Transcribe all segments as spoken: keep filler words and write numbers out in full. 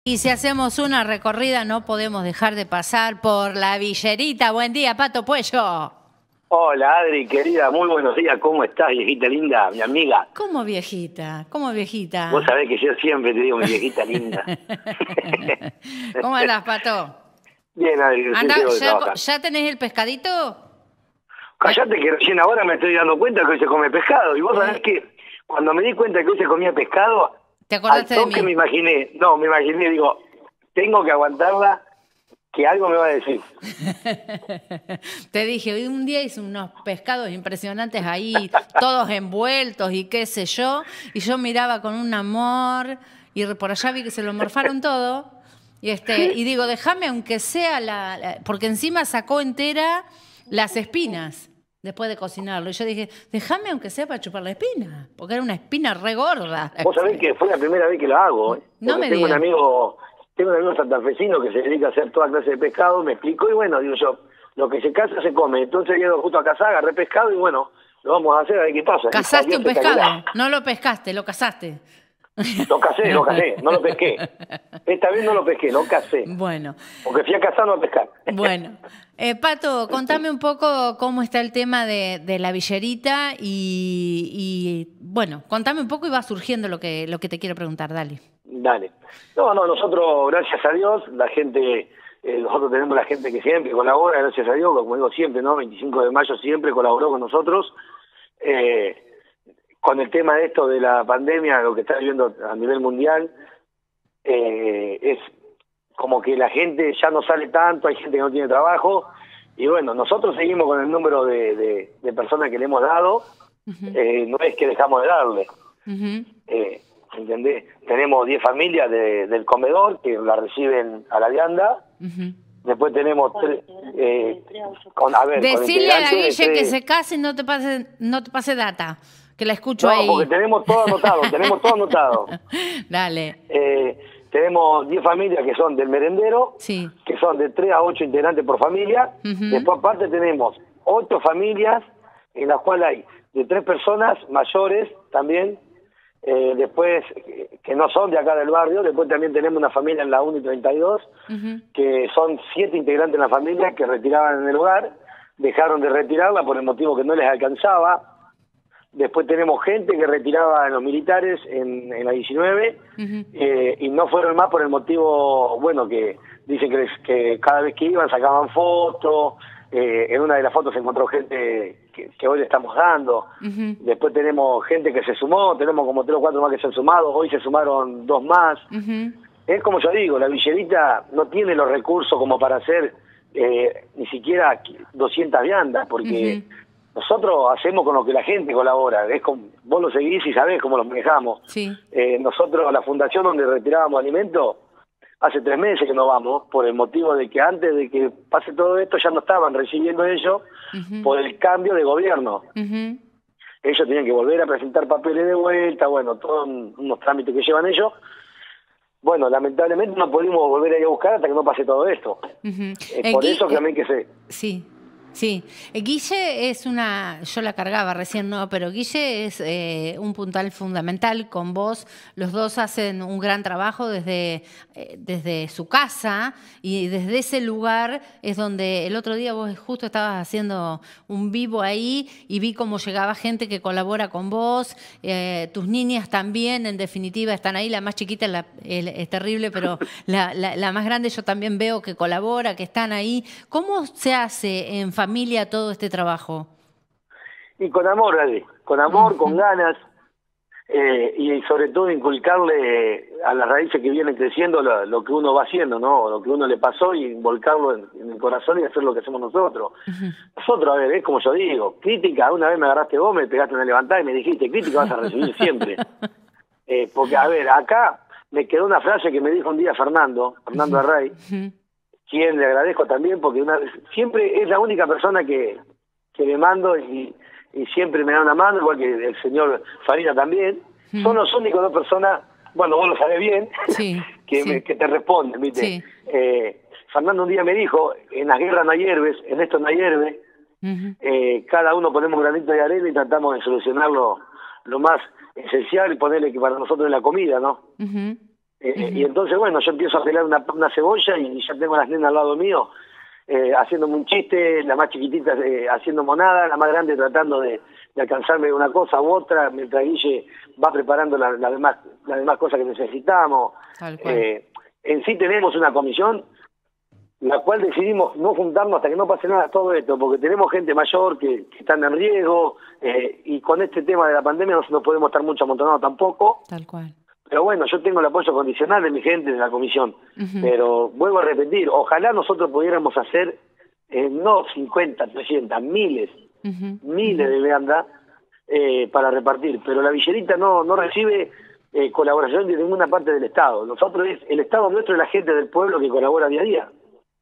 Y si hacemos una recorrida no podemos dejar de pasar por la Villerita. Buen día, Pato Puello. Hola, Adri, querida, muy buenos días. ¿Cómo estás, viejita linda, mi amiga? ¿Cómo viejita? ¿Cómo viejita? Vos sabés que yo siempre te digo mi viejita linda. ¿Cómo andás, Pato? Bien, Adri, Andá, recién llego de ¿ya, trabajar. ¿Ya tenés el pescadito? Callate que recién ahora me estoy dando cuenta que hoy se come pescado. Y vos sabés que cuando me di cuenta que hoy se comía pescado, ¿Te al acordaste de toque mí? me imaginé, no, me imaginé, digo, tengo que aguantarla, que algo me va a decir. Te dije, hoy un día hice unos pescados impresionantes ahí, todos envueltos y qué sé yo, y yo miraba con un amor, y por allá vi que se lo morfaron todo, y este y digo, déjame aunque sea la, la... Porque encima sacó entera las espinas, después de cocinarlo, y yo dije, déjame aunque sea para chupar la espina, porque era una espina re gorda. Vos sabés que fue la primera vez que lo hago, ¿eh? No Porque me tengo digas. un amigo... Tengo un amigo santafesino que se dedica a hacer toda clase de pescado, me explicó y bueno, digo yo, lo que se caza se come. Entonces he ido justo a cazar, agarré pescado y bueno, lo vamos a hacer a ver qué pasa. ¿Cazaste un pescado? No lo pescaste, lo cazaste. Lo casé, lo casé, no lo pesqué. Esta vez no lo pesqué, lo casé. Bueno. Porque fui a cazar, no a pescar. Bueno. Eh, Pato, contame un poco cómo está el tema de, de la Villerita y, y, bueno, contame un poco y va surgiendo lo que, lo que te quiero preguntar, dale. Dale. No, no, nosotros, gracias a Dios, la gente, eh, nosotros tenemos la gente que siempre colabora, gracias a Dios, como digo siempre, ¿no? veinticinco de mayo siempre colaboró con nosotros. Eh, con el tema de esto de la pandemia, lo que está viviendo a nivel mundial, eh, es como que la gente ya no sale tanto, hay gente que no tiene trabajo, y bueno, nosotros seguimos con el número de, de, de personas que le hemos dado, uh-huh. eh, no es que dejamos de darle. Uh-huh. eh, ¿Entendés? Tenemos diez familias de, del comedor que la reciben a la vianda. Uh-huh. Después tenemos tres... Eh, con, a ver, Decirle a la Guille tres... que se case y no te pase, no te pase data, que la escucho no, ahí. No, porque tenemos todo anotado, tenemos todo anotado. Dale. Eh, tenemos diez familias que son del merendero, sí. que son de tres a ocho integrantes por familia. Uh-huh. Después aparte tenemos ocho familias en las cuales hay de tres personas mayores también, Eh, después, que no son de acá del barrio. Después también tenemos una familia en la uno y treinta y dos, uh-huh. que son siete integrantes en la familia que retiraban en el hogar, dejaron de retirarla por el motivo que no les alcanzaba. Después tenemos gente que retiraba en los militares en, en la diecinueve, uh-huh. eh, y no fueron más por el motivo, bueno, que dicen que, les, que cada vez que iban sacaban fotos. Eh, en una de las fotos se encontró gente que, que hoy le estamos dando. Uh-huh. Después tenemos gente que se sumó, tenemos como tres o cuatro más que se han sumado, hoy se sumaron dos más. Uh-huh. Es como yo digo, la Villerita no tiene los recursos como para hacer eh, ni siquiera doscientas viandas, porque uh-huh. nosotros hacemos con lo que la gente colabora. Es como, vos lo seguís y sabés cómo los manejamos. Sí. Eh, nosotros, la fundación donde retirábamos alimentos, hace tres meses que no vamos, por el motivo de que antes de que pase todo esto ya no estaban recibiendo ellos, uh-huh. por el cambio de gobierno. Uh-huh. Ellos tenían que volver a presentar papeles de vuelta, bueno, todos unos trámites que llevan ellos. Bueno, lamentablemente no pudimos volver a ir a buscar hasta que no pase todo esto. Uh-huh. eh, por Gui eso que a mí que sé. Sí. Sí, Guille es una, yo la cargaba recién, no, pero Guille es eh, un puntal fundamental con vos. Los dos hacen un gran trabajo desde, eh, desde su casa, y desde ese lugar es donde el otro día vos justo estabas haciendo un vivo ahí y vi cómo llegaba gente que colabora con vos. Eh, tus niñas también, en definitiva, están ahí. La más chiquita es, la, es, es terrible, pero la, la, la más grande yo también veo que colabora, que están ahí. ¿Cómo se hace en familia todo este trabajo? Y con amor, Dale, con amor, uh-huh. con ganas, eh, y sobre todo inculcarle a las raíces que vienen creciendo lo, lo que uno va haciendo, ¿no? Lo que uno le pasó, y volcarlo en, en el corazón y hacer lo que hacemos nosotros. Uh-huh. Nosotros, a ver, es como yo digo, crítica, una vez me agarraste vos, me pegaste una levantada y me dijiste, crítica vas a recibir siempre. eh, porque, a ver, acá me quedó una frase que me dijo un día Fernando, Fernando uh-huh. Array, uh-huh. quien le agradezco también, porque una, siempre es la única persona que, que le mando y, y siempre me da una mano, igual que el señor Farina también. Mm. Son los únicos dos personas, bueno, vos lo sabés bien, sí, que, sí. Me, que te responden, ¿viste? Sí. Eh, Fernando un día me dijo, en las guerras no hay héroes, en esto no hay héroes, uh-huh. eh, cada uno ponemos un granito de arena y tratamos de solucionarlo lo más esencial y ponerle que para nosotros es la comida, ¿no? Uh-huh. Eh, Uh-huh. Y entonces, bueno, yo empiezo a pelar una, una cebolla y ya tengo a las nenas al lado mío, eh, haciéndome un chiste, la más chiquitita eh, haciendo monada, la más grande tratando de, de alcanzarme una cosa u otra, mientras Guille va preparando las la demás, la demás cosas que necesitamos. Tal cual. Eh, en sí tenemos una comisión, la cual decidimos no juntarnos hasta que no pase nada todo esto, porque tenemos gente mayor que, que están en riesgo, eh, y con este tema de la pandemia no, no podemos estar mucho amontonados tampoco. Tal cual. Pero bueno, yo tengo el apoyo condicional de mi gente de la comisión. Uh-huh. Pero vuelvo a repetir, ojalá nosotros pudiéramos hacer, eh, no cincuenta, trescientas, miles, Uh-huh. miles Uh-huh. de viandas eh, para repartir. Pero la Villerita no, no recibe eh, colaboración de ninguna parte del Estado. Nosotros es el Estado nuestro es la gente del pueblo que colabora día a día.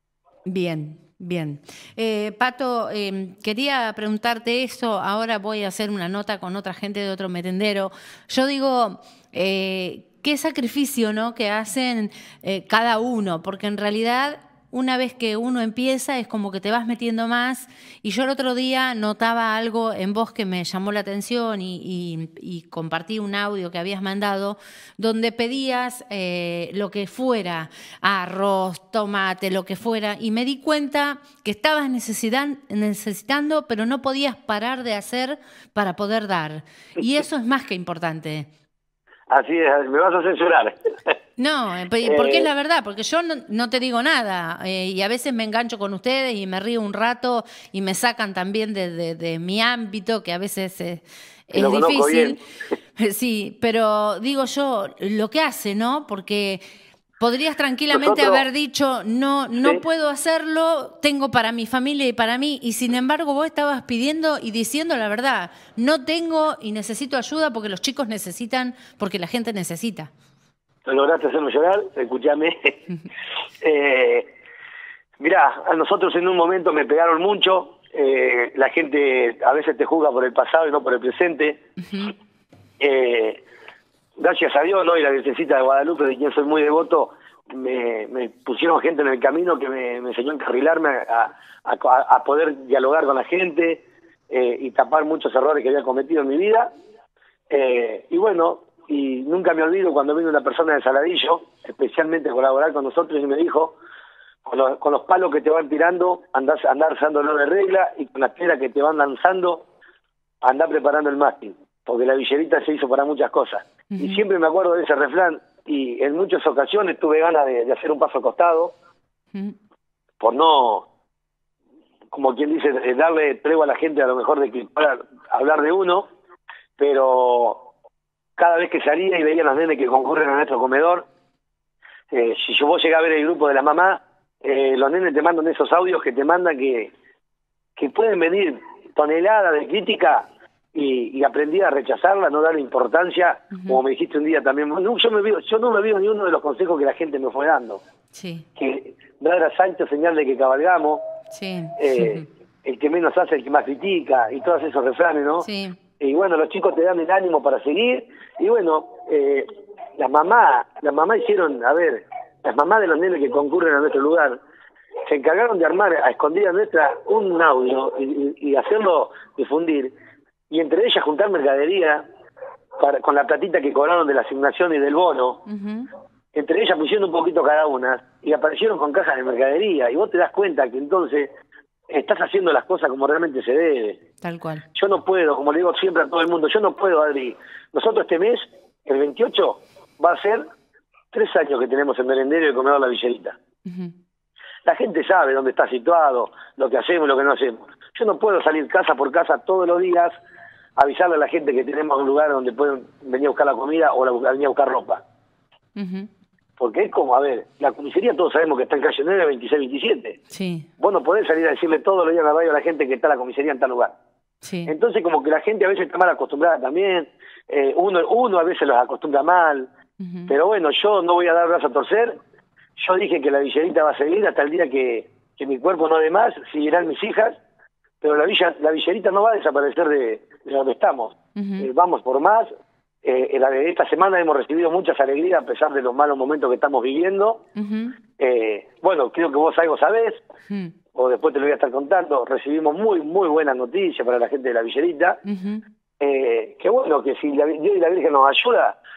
Bien, bien. Eh, Pato, eh, quería preguntarte eso, ahora voy a hacer una nota con otra gente de otro merendero. Yo digo, eh, qué sacrificio, ¿no?, que hacen eh, cada uno, porque en realidad una vez que uno empieza es como que te vas metiendo más, y yo el otro día notaba algo en vos que me llamó la atención y, y, y compartí un audio que habías mandado donde pedías eh, lo que fuera, arroz, tomate, lo que fuera, y me di cuenta que estabas necesitan, necesitando, pero no podías parar de hacer para poder dar, y eso es más que importante. Así es, me vas a censurar. No, porque es la verdad, porque yo no, no te digo nada, eh, y a veces me engancho con ustedes y me río un rato y me sacan también de, de, de mi ámbito, que a veces es, es lo difícil. Bien. Sí, pero digo yo, lo que hace, ¿no? Porque podrías tranquilamente Nosotros, haber dicho, no, no sí. puedo hacerlo, tengo para mi familia y para mí, y sin embargo vos estabas pidiendo y diciendo la verdad, no tengo y necesito ayuda porque los chicos necesitan, porque la gente necesita. Lo lograste hacerme llorar, escúchame. eh, mirá, a nosotros en un momento me pegaron mucho, eh, la gente a veces te juzga por el pasado y no por el presente. Uh-huh. eh, gracias a Dios, ¿no?, y la Virgencita de Guadalupe, de quien soy muy devoto, me, me pusieron gente en el camino que me, me enseñó a encarrilarme, a, a, a poder dialogar con la gente eh, y tapar muchos errores que había cometido en mi vida. Eh, y bueno, y nunca me olvido cuando vino una persona de Saladillo, especialmente a colaborar con nosotros, y me dijo, con los, con los palos que te van tirando, andás, andar usándolo de regla, y con las piedras que te van lanzando, andá preparando el mástil, porque la Villerita se hizo para muchas cosas. Uh-huh. Y siempre me acuerdo de ese refrán, y en muchas ocasiones tuve ganas de, de hacer un paso al costado, uh-huh. por no, como quien dice, darle tregua a la gente a lo mejor de que para hablar de uno, pero cada vez que salía y veía a los nenes que concurren a nuestro comedor, eh, si yo vos llegás a ver el grupo de la mamá, eh, los nenes te mandan esos audios que te mandan que, que pueden venir toneladas de crítica y, y aprendí a rechazarla, no darle importancia, uh-huh. como me dijiste un día también. No, yo, me veo, yo no me veo ni uno de los consejos que la gente me fue dando. Sí. Que dar a Sancho señal de que cabalgamos, sí. eh, el que menos hace, el que más critica, y todos esos refranes, ¿no? Sí. Y bueno, los chicos te dan el ánimo para seguir, y bueno, eh, las mamás, las mamás hicieron, a ver, las mamás de los nenes que concurren a nuestro lugar, se encargaron de armar a escondidas nuestras un audio y, y hacerlo difundir, y entre ellas juntar mercadería para, con la platita que cobraron de la asignación y del bono, uh-huh. entre ellas pusieron un poquito cada una, y aparecieron con cajas de mercadería, y vos te das cuenta que entonces estás haciendo las cosas como realmente se debe. Tal cual. Yo no puedo, como le digo siempre a todo el mundo, yo no puedo, Adri. Nosotros este mes, el veintiocho, va a ser tres años que tenemos el merendero y el comedor La Villerita. Uh-huh. La gente sabe dónde está situado, lo que hacemos y lo que no hacemos. Yo no puedo salir casa por casa todos los días a avisarle a la gente que tenemos un lugar donde pueden venir a buscar la comida o la, venir a buscar ropa. Uh-huh. Porque es como, a ver, la comisaría todos sabemos que está en calle nueve, veintiséis, veintisiete. Sí. Vos no podés salir a decirle todos los días en la radio a la gente que está la comisaría en tal lugar. Sí. Entonces como que la gente a veces está mal acostumbrada también, eh, uno, uno a veces los acostumbra mal, uh-huh. pero bueno, yo no voy a dar brazo a torcer. Yo dije que la Villerita va a seguir hasta el día que, que mi cuerpo no dé más, seguirán mis hijas, pero la, villa, la Villerita no va a desaparecer de, de donde estamos. Uh-huh. Eh, vamos por más. Eh, esta semana hemos recibido muchas alegrías a pesar de los malos momentos que estamos viviendo. Uh-huh. Eh, bueno, creo que vos algo sabés, uh-huh. o después te lo voy a estar contando. Recibimos muy, muy buenas noticias para la gente de la Villerita. Uh-huh. Eh, que bueno, que si la, Dios y la Virgen nos ayuda,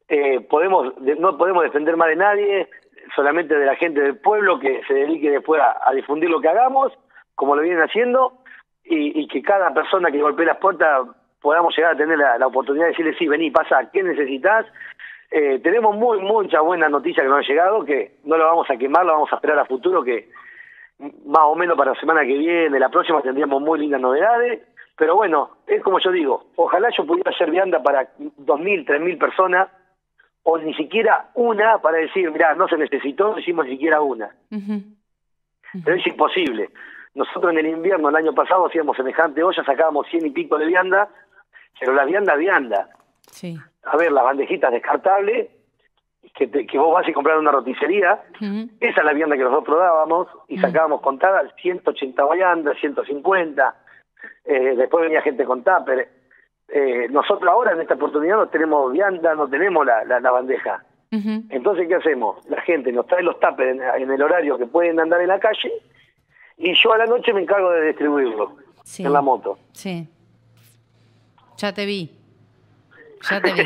eh, podemos no podemos defender más de nadie, solamente de la gente del pueblo que se dedique después a, a difundir lo que hagamos, como lo vienen haciendo, y, y que cada persona que golpee las puertas podamos llegar a tener la, la oportunidad de decirle, sí, vení, pasa, ¿qué necesitas? Eh, tenemos muy mucha buena noticia que nos ha llegado, que no lo vamos a quemar, lo vamos a esperar a futuro, que más o menos para la semana que viene, la próxima, tendríamos muy lindas novedades. Pero bueno, es como yo digo, ojalá yo pudiera hacer vianda para dos mil, tres mil personas, o ni siquiera una para decir, mirá, no se necesitó, no hicimos ni siquiera una. Uh-huh. Uh-huh. Pero es imposible. Nosotros en el invierno, el año pasado, hacíamos semejante olla, sacábamos cien y pico de vianda, pero la vianda, vianda. Sí. A ver, las bandejitas descartables, que, te, que vos vas y comprar en una roticería, uh-huh. Esa es la vianda que nosotros dábamos, y sacábamos uh-huh. contadas ciento ochenta viandas, ciento cincuenta, eh, después venía gente con tupper. Eh, nosotros ahora en esta oportunidad no tenemos vianda, no tenemos la, la, la bandeja. Uh-huh. Entonces, ¿qué hacemos? La gente nos trae los tuppers en, en el horario que pueden andar en la calle, y yo a la noche me encargo de distribuirlo, sí. En la moto. Sí. Ya te vi. Ya te vi.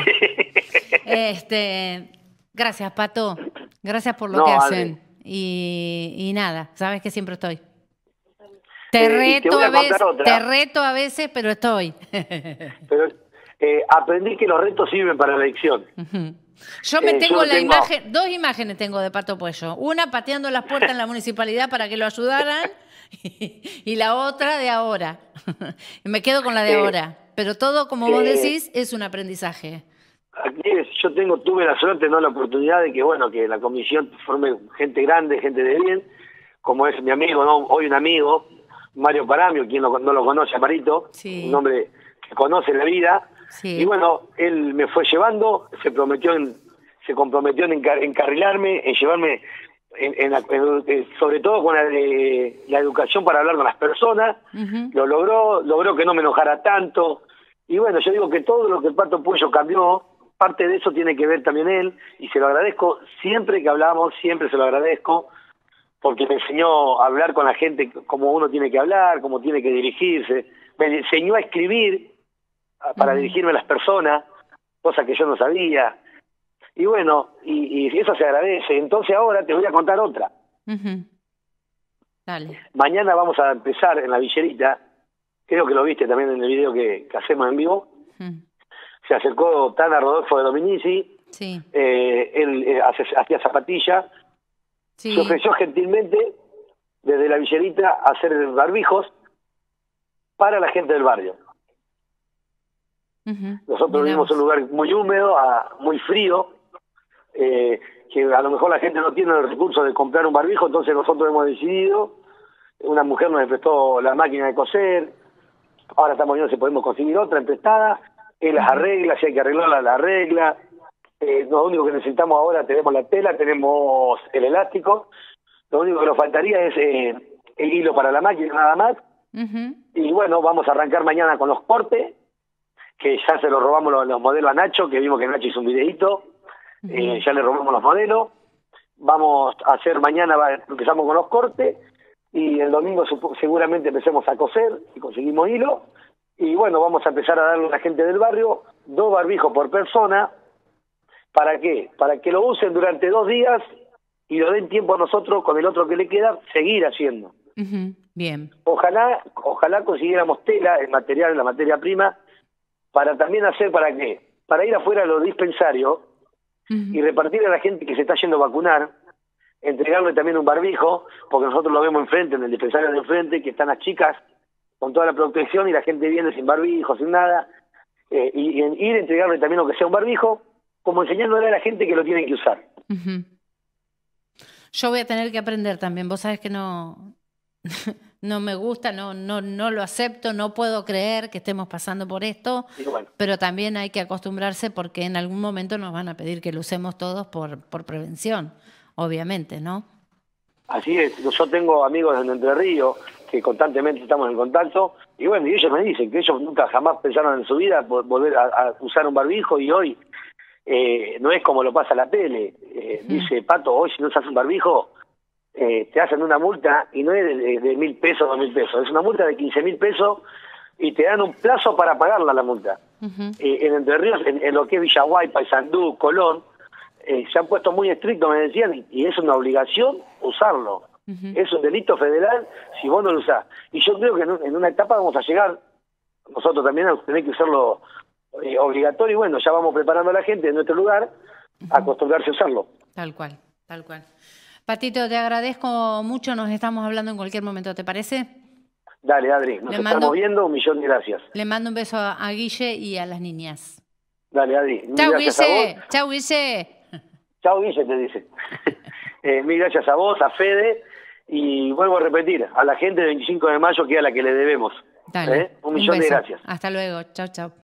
este, gracias, Pato. Gracias por lo no, que hacen. Y, y nada, sabes que siempre estoy. Te, eh, reto te, a veces, te reto a veces, pero estoy. Pero eh, aprendí que los retos sirven para la adicción. Uh-huh. Yo me eh, tengo yo la tengo... imagen, dos imágenes tengo de Pato Puello. Una pateando las puertas en la municipalidad para que lo ayudaran y, y la otra de ahora. Me quedo con la de eh, ahora. Pero todo, como eh, vos decís, es un aprendizaje. Aquí es, yo tengo, tuve la suerte, no la oportunidad de que, bueno, que la comisión forme gente grande, gente de bien, como es mi amigo, ¿no? Hoy un amigo, Mario Paramio, quien no, no lo conoce, Marito, sí. Un hombre que conoce la vida, sí. Y bueno, él me fue llevando, se prometió, en, se comprometió en encar encarrilarme, en llevarme, en, en, en, en, sobre todo con la, de, la educación para hablar con las personas, uh-huh. Lo logró, logró que no me enojara tanto, y bueno, yo digo que todo lo que el Pato Puello cambió, parte de eso tiene que ver también él, y se lo agradezco, siempre que hablamos, siempre se lo agradezco, porque me enseñó a hablar con la gente como uno tiene que hablar, cómo tiene que dirigirse, me enseñó a escribir para uh-huh. dirigirme a las personas, cosa que yo no sabía, y bueno, y, y eso se agradece. Entonces ahora te voy a contar otra. Uh-huh. Dale. Mañana vamos a empezar en la Villerita, creo que lo viste también en el video que, que hacemos en vivo, uh-huh. Se acercó Tana Rodolfo de Dominici, sí. eh, él eh, hacía zapatilla, sí. Se ofreció gentilmente desde la Villerita a hacer barbijos para la gente del barrio. Uh-huh. Nosotros vivimos en un lugar muy húmedo, a, muy frío, eh, que a lo mejor la gente no tiene el recurso de comprar un barbijo, entonces nosotros hemos decidido, una mujer nos prestó la máquina de coser, ahora estamos viendo si podemos conseguir otra emprestada, él las arregla, si hay que arreglarla, la arregla. Eh, lo único que necesitamos ahora, tenemos la tela, tenemos el elástico, lo único que nos faltaría es eh, el hilo para la máquina, nada más. Uh-huh. Y bueno, vamos a arrancar mañana con los cortes, que ya se los robamos los, los modelos a Nacho, que vimos que Nacho hizo un videíto, uh-huh. eh, ya le robamos los modelos. Vamos a hacer mañana, empezamos con los cortes, y el domingo seguramente empecemos a coser, y conseguimos hilo. Y bueno, vamos a empezar a darle a la gente del barrio dos barbijos por persona. ¿Para qué? Para que lo usen durante dos días y lo den tiempo a nosotros, con el otro que le queda, seguir haciendo. Uh-huh. Bien. Ojalá, ojalá consiguiéramos tela, el material, la materia prima, para también hacer, ¿para qué? Para ir afuera a los dispensarios uh-huh. y repartir a la gente que se está yendo a vacunar, entregarle también un barbijo, porque nosotros lo vemos enfrente, en el dispensario de enfrente, que están las chicas con toda la protección y la gente viene sin barbijo, sin nada, eh, y, y ir a entregarle también lo que sea un barbijo, como enseñándole a la gente que lo tienen que usar. Uh-huh. Yo voy a tener que aprender también, vos sabés que no, no me gusta, no, no, no lo acepto, no puedo creer que estemos pasando por esto, bueno. Pero también hay que acostumbrarse porque en algún momento nos van a pedir que lo usemos todos por, por prevención, obviamente, ¿no? Así es, yo tengo amigos en Entre Ríos que constantemente estamos en contacto, y bueno, y ellos me dicen que ellos nunca jamás pensaron en su vida volver a, a usar un barbijo, y hoy eh, no es como lo pasa la tele, eh, sí. Dice, Pato, hoy si no usas un barbijo, eh, te hacen una multa, y no es de, de, de mil pesos, dos mil pesos, es una multa de quince mil pesos, y te dan un plazo para pagarla la multa. uh-huh. eh, en Entre Ríos, en, en lo que es Villaguay, Paysandú, Colón, eh, se han puesto muy estrictos, me decían, y, y es una obligación usarlo. Uh-huh. Es un delito federal si vos no lo usás. Y yo creo que en, en una etapa vamos a llegar, nosotros también, a tener que usarlo eh, obligatorio, y bueno, ya vamos preparando a la gente en nuestro lugar a acostumbrarse a usarlo. Tal cual, tal cual. Patito, te agradezco mucho, nos estamos hablando en cualquier momento, ¿te parece? Dale, Adri, nos le estamos mando, viendo, un millón de gracias. Le mando un beso a, a Guille y a las niñas. Dale, Adri. Chau, Guille. Chau, Guille. Chau, Guille, te dice. eh, mil gracias a vos, a Fede, y vuelvo a repetir, a la gente del veinticinco de mayo, que es a la que le debemos. Dale. ¿Eh? Un millón un de gracias. Hasta luego. Chau, chau.